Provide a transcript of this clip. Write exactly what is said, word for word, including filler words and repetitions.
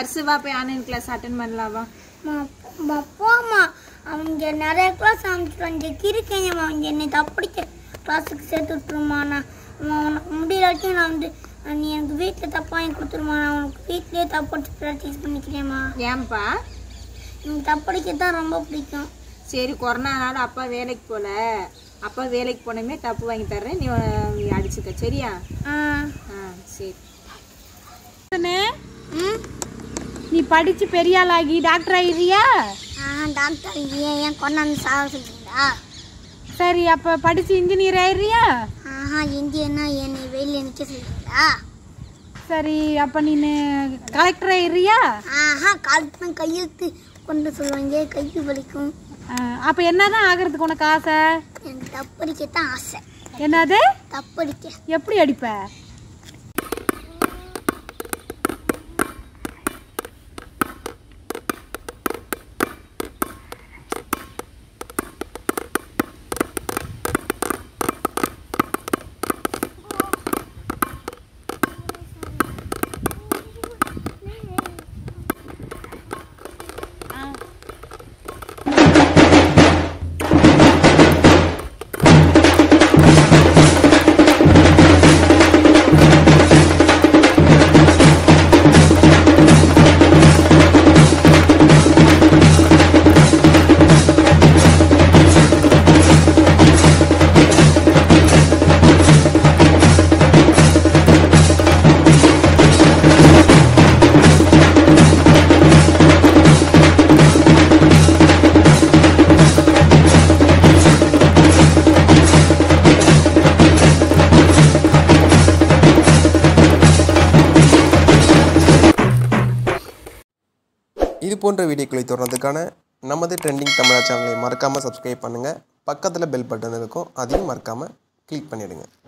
Purse வா போய் online class attend பண்ணலாம் வா போமா அவங்க நிறைய கிளாஸ் அமைச்சிட்டு கிரிக்கேங்கம்மா அவங்க என்னை தப்பிடிக்க கிளாஸுக்கு சேர்த்து விட்டுருமா நான் உனக்கு முடியலாட்டியும் நான் வந்து நீ எனக்கு வீட்டில் தப்பா வாங்கி கொடுத்துருமா நான் உனக்கு வீட்லேயே தப்படிச்சு ப்ராக்டிஸ் பண்ணிக்கிறேம்மா. ஏன்பா? எனக்கு தப்படிக்க தான் ரொம்ப பிடிக்கும். சரி கொரோனானால அப்பா வேலைக்கு போகல, அப்பா வேலைக்கு போனமே தப்பு வாங்கி தர்றேன், நீ அடிச்சுக்க சரியா? ஆ ஆ சரி. நீ படிச்சு பெரிய ஆளாகி டாக்டர் ஆகிறியா? ஆ டாக்டர் ஏன் ஏன் கொண்டாந்து சாக சொல்றீங்களா? சரி அப்ப படிச்சு இன்ஜினியர் ஆயிடுறியா? ஆஹா இந்தியன்னா என்னை வெயில நிற்க சொல்றீங்களா? சரி அப்ப நீ கலெக்டர் ஆயிடுறியா? ஆஹா கலெக்டர் கையெழுத்து கொண்டு சொல்லுவாங்க கைக்கு வலிக்கும். அப்ப என்னதான் ஆகிறதுக்கு உனக்கு ஆசை? எனக்கு தப்படிக்கத்தான் ஆசை. என்னது? தப்படிக்க. எப்படி அடிப்ப? இது போன்ற வீடியோக்களை தொடர்றதுக்கான நமது ட்ரெண்டிங் தமிழா சேனலை மறக்காமல் சப்ஸ்கிரைப் பண்ணுங்கள். பக்கத்தில் பெல் பட்டன் இருக்கும், அதையும் மறக்காமல் கிளிக் பண்ணிவிடுங்க.